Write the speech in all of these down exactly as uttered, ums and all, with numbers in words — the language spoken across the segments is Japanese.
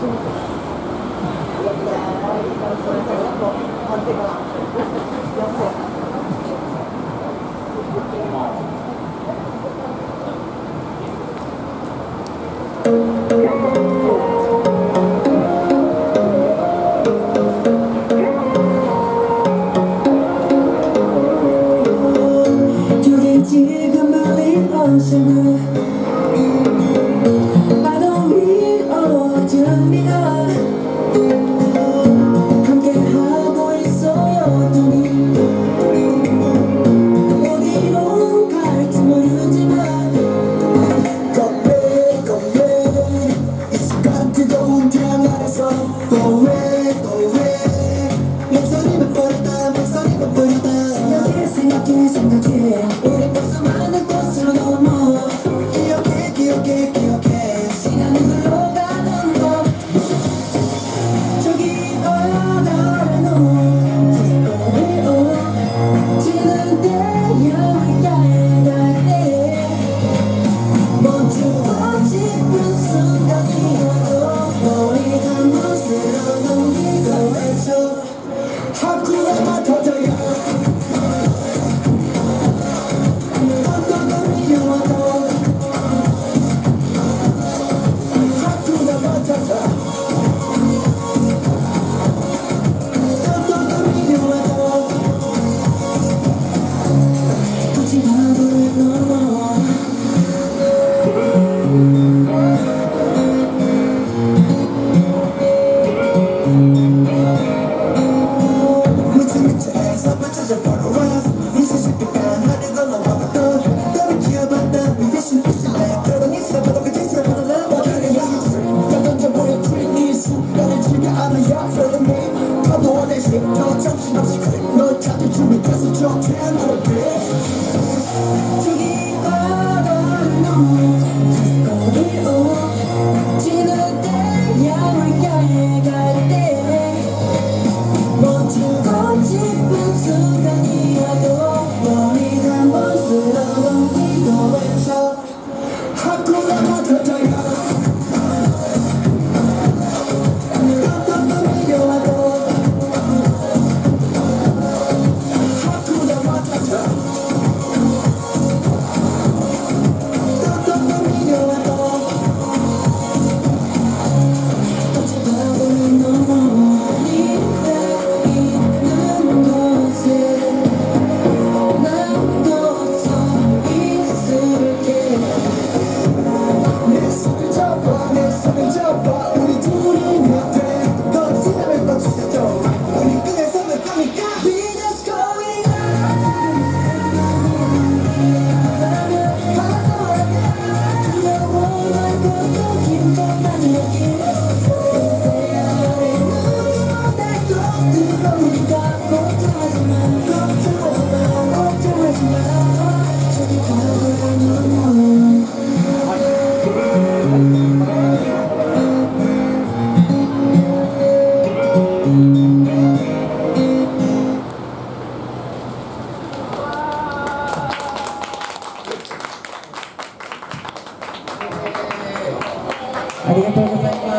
ありがとうございます。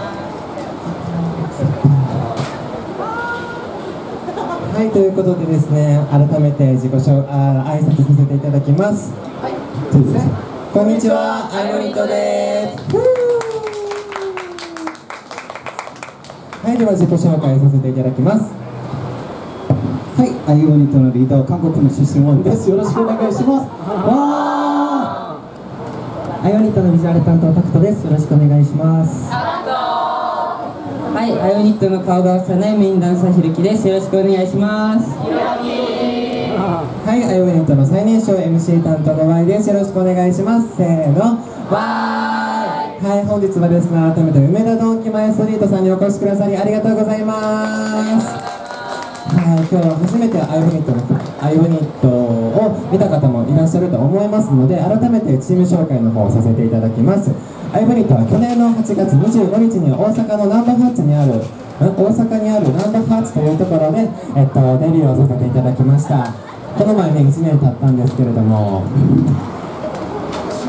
はい、ということでですね、改めて自己紹あ挨拶させていただきます。はい、そうですね。こんにちは、アイオニットです。はい、では自己紹介させていただきます。 はい、アイオニットのリーダー、韓国の出身ウォンです。よろしくお願いします。わアイオニットのビジュアル担当タクトです。よろしくお願いします。はい、アイオニットの顔が幼いメインダンサーひるきです。よろしくお願いします。 はい、アイオニットの最年少 エムシー 担当の ワイ です。よろしくお願いします。せーの、ワイ。はい、本日はですね、改めて梅田ドンキマエストリートさんにお越しくださりありがとうございます。はい、今日は初めてアイオニットのアイオニットを見た方もいらっしゃると思いますので、改めてチーム紹介の方をさせていただきます。アイオニットは去年のはちがつにじゅうごにちに大阪のナンバーハッチにある大阪にあるナンバーハッチというところで、えっと、デビューをさせていただきました。この前ねいちねん経ったんですけれども、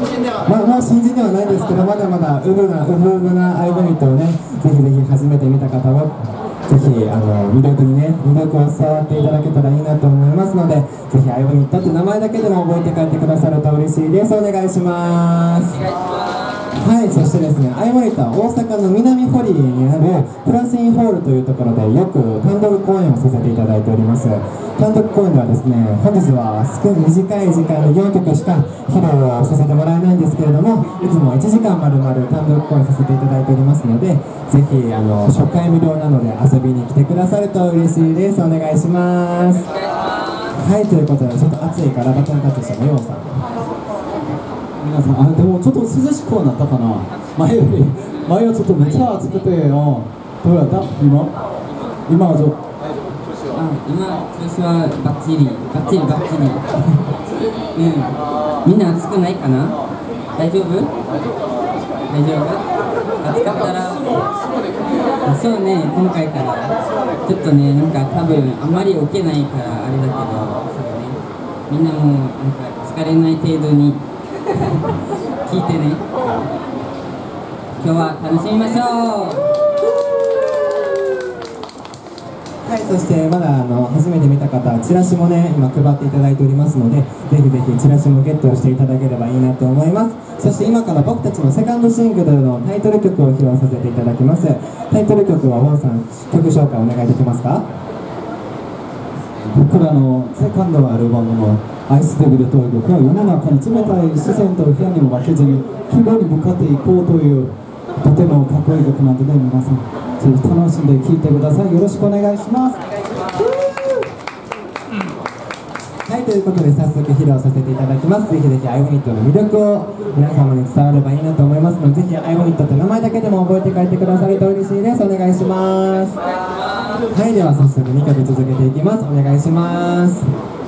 まあもう新人ではないですけど、まだまだウブなウブウブなアイユニットをね、ぜひぜひ初めて見た方はぜひあの魅力にね魅力を伝わっていただけたらいいなと思いますので、ぜひアイユニットって名前だけでも覚えて帰ってくださると嬉しいです。お願いします。はい、そしてですね、アイユニットは大阪の南堀江にあるプラスインホールというところでよく単独公演をさせていただいております。単独公演ではですね、本日は少短い時間でよんきょくしか披露をさせてもらえないんですけれども、いつもいちじかんまるまる単独公演させていただいておりますので、ぜひあの初回無料なので遊びに来てくださると嬉しいです。お願いします。はい、ということでちょっと暑いからバトンタッチしたのようさん。 皆さん、あ、でもちょっと涼しくはなったかな。前より前はちょっとめっちゃ暑くてよ。どうやった今今はちょっとあ、今調子はバッチリバッチリバッチリうんみんな暑くないかな。大丈夫大丈夫。暑かったらあ、そうね、今回からちょっとね、なんか多分あんまり受けないからあれだけど、そうね、みんなもなんか疲れない程度に聞いてね。今日は楽しみましょう。 はい、そしてまだあの初めて見た方はチラシもね今配っていただいておりますので、ぜひぜひチラシもゲットしていただければいいなと思います。そして今から僕たちのセカンドシングルのタイトル曲を披露させていただきます。タイトル曲はウォンさん、曲紹介お願いできますか。 僕らのセカンドアルバムのアイスデビルという曲は世の中の冷たい視線と部屋にも負けずに希望に向かっていこうというとてもかっこいい曲なので、皆さんぜひ楽しんで聴いてください。よろしくお願いします。 はい、ということで早速披露させていただきます。ぜひぜひアイユニットの魅力を皆様に伝わればいいなと思いますので、ぜひアイユニットって名前だけでも覚えて帰ってくださると嬉しいです。お願いします。はい、では早速にきょく続けていきます。お願いします。